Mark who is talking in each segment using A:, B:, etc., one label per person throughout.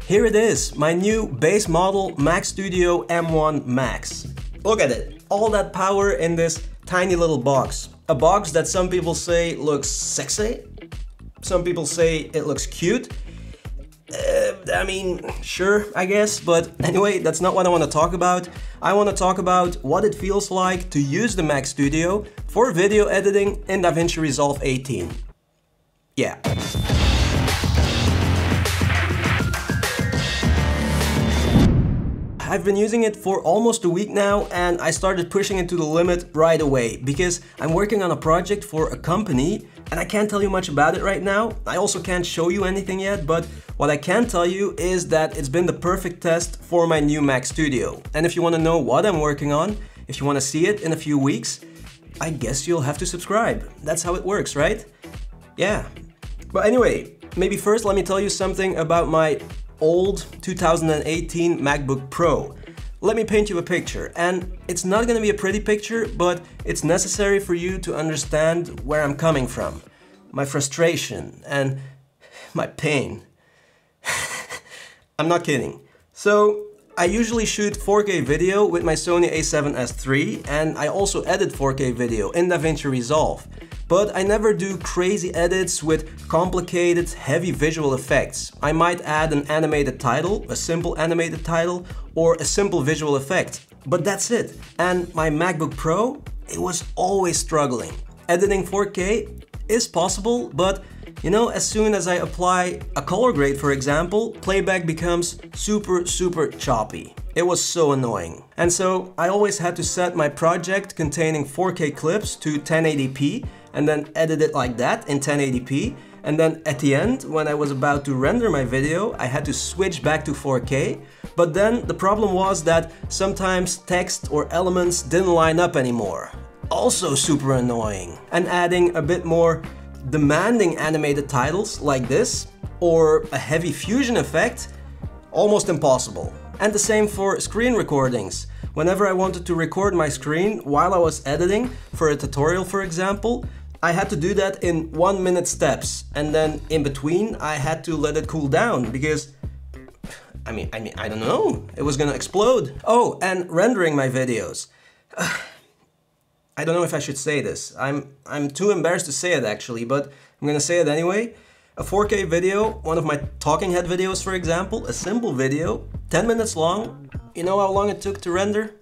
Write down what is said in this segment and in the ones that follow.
A: Here it is, my new base model Mac Studio M1 Max. Look at it, all that power in this tiny little box. A box that some people say looks sexy, some people say it looks cute. I mean, sure, I guess, but anyway, that's not what I want to talk about. I want to talk about what it feels like to use the Mac Studio for video editing in DaVinci Resolve 18. Yeah. I've been using it for almost a week now, and I started pushing it to the limit right away because I'm working on a project for a company and I can't tell you much about it right now. I also can't show you anything yet, but what I can tell you is that it's been the perfect test for my new Mac Studio. And if you want to know what I'm working on, if you want to see it in a few weeks, I guess you'll have to subscribe. That's how it works, right? Yeah. But anyway, maybe first let me tell you something about my old 2018 MacBook Pro. Let me paint you a picture, and it's not gonna be a pretty picture, but it's necessary for you to understand where I'm coming from. My frustration and my pain. I'm not kidding. So, I usually shoot 4K video with my Sony a7S III, and I also edit 4K video in DaVinci Resolve. But I never do crazy edits with complicated, heavy visual effects. I might add an animated title, a simple animated title, or a simple visual effect. But that's it. And my MacBook Pro, it was always struggling. Editing 4K is possible, but you know, as soon as I apply a color grade, for example, playback becomes super choppy. It was so annoying. And so I always had to set my project containing 4K clips to 1080p and then edit it like that in 1080p. And then at the end, when I was about to render my video, I had to switch back to 4K. But then the problem was that sometimes text or elements didn't line up anymore. Also super annoying. And adding a bit more demanding animated titles like this, or a heavy fusion effect, almost impossible. And the same for screen recordings. Whenever I wanted to record my screen while I was editing for a tutorial, for example, I had to do that in 1-minute steps, and then in between I had to let it cool down because I don't know, it was gonna explode. Oh, and rendering my videos. I don't know if I should say this. I'm too embarrassed to say it actually, but I'm gonna say it anyway. A 4K video, one of my talking head videos for example, a simple video, 10 minutes long. You know how long it took to render?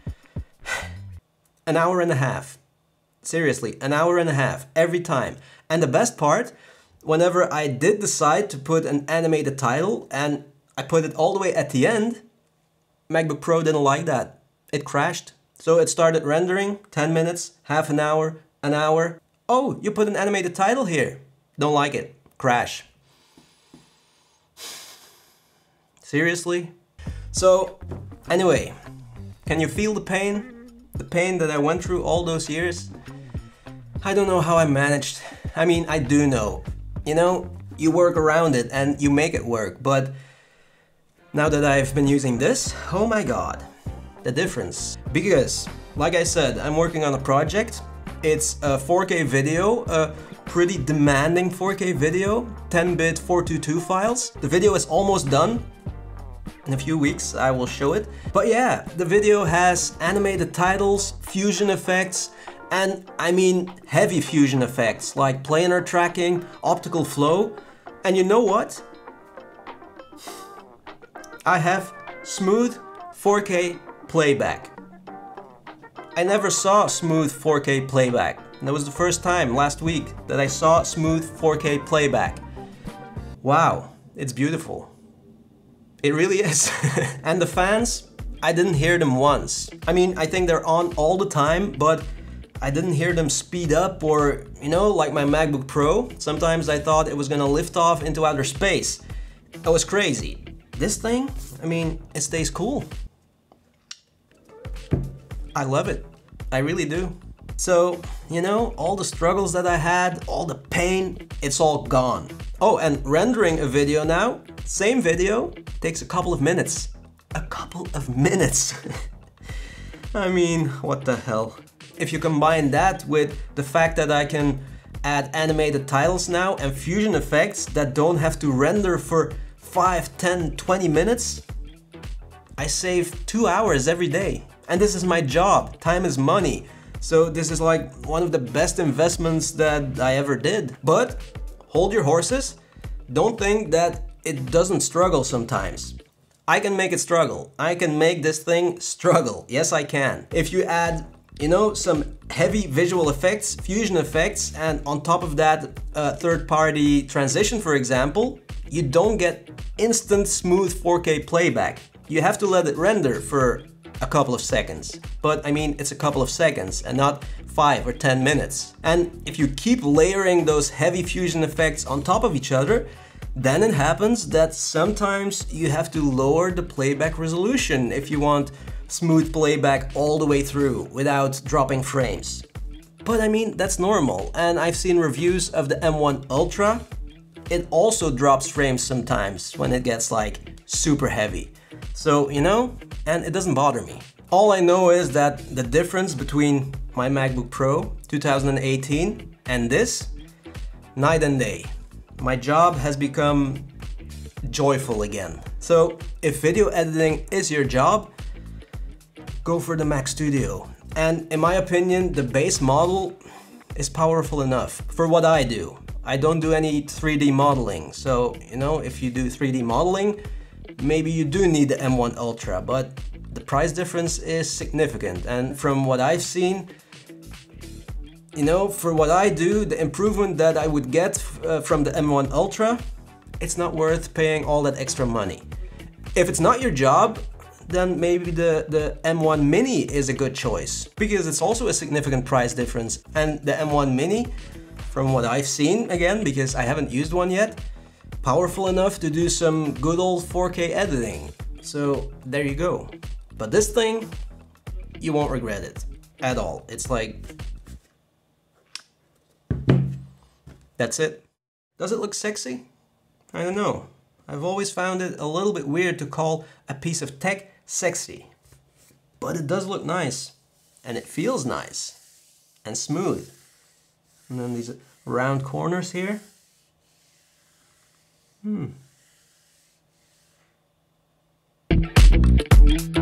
A: An hour and a half. Seriously, an hour and a half every time. And the best part, whenever I did decide to put an animated title and I put it all the way at the end, MacBook Pro didn't like that. It crashed. So it started rendering, 10 minutes, half an hour, an hour. Oh, you put an animated title here. Don't like it. Crash. Seriously? So, anyway, can you feel the pain? The pain that I went through all those years? I don't know how I managed. I mean, I do know. You know, you work around it and you make it work, but now that I've been using this, oh my god. The difference. Because, like I said, I'm working on a project. It's a 4K video, a pretty demanding 4K video, 10-bit 422 files. The video is almost done. In a few weeks I will show it. But yeah, the video has animated titles, fusion effects, and I mean heavy fusion effects like planar tracking, optical flow. And you know what? I have smooth 4K playback. I never saw smooth 4K playback. That was the first time last week that I saw smooth 4K playback. Wow, it's beautiful. It really is. And the fans, I didn't hear them once. I mean, I think they're on all the time, but I didn't hear them speed up or, you know, like my MacBook Pro. Sometimes I thought it was gonna lift off into outer space. It was crazy. This thing, I mean, it stays cool. I love it. I really do. So, you know, all the struggles that I had, all the pain, it's all gone. Oh, and rendering a video now, same video, takes a couple of minutes. A couple of minutes. I mean, what the hell. If you combine that with the fact that I can add animated titles now and fusion effects that don't have to render for 5, 10, 20 minutes, I save 2 hours every day. And this is my job. Time is money. So this is like one of the best investments that I ever did. But hold your horses. Don't think that it doesn't struggle sometimes. I can make it struggle. I can make this thing struggle. Yes, I can. If you add, you know, some heavy visual effects, fusion effects, and on top of that, third-party transition, for example, you don't get instant smooth 4K playback. You have to let it render for a couple of seconds. But I mean, it's a couple of seconds and not 5 or 10 minutes. And if you keep layering those heavy fusion effects on top of each other, then it happens that sometimes you have to lower the playback resolution if you want smooth playback all the way through without dropping frames. But I mean, that's normal, and I've seen reviews of the M1 Ultra. It also drops frames sometimes when it gets like super heavy. So, you know, and it doesn't bother me. All I know is that the difference between my MacBook Pro 2018 and this, night and day. My job has become joyful again. So if video editing is your job, go for the Mac Studio. And in my opinion, the base model is powerful enough for what I do. I don't do any 3D modeling. So, you know, if you do 3D modeling, maybe you do need the M1 Ultra, but the price difference is significant. And from what I've seen, you know, for what I do, the improvement that I would get from the M1 Ultra, it's not worth paying all that extra money. If it's not your job, then maybe the M1 Mini is a good choice, because it's also a significant price difference. And the M1 Mini, from what I've seen, again, because I haven't used one yet, powerful enough to do some good old 4K editing. So there you go. But this thing, you won't regret it at all. It's like, that's it. Does it look sexy? I don't know. I've always found it a little bit weird to call a piece of tech sexy. But it does look nice. And it feels nice. And smooth. And then these round corners here. Hmm.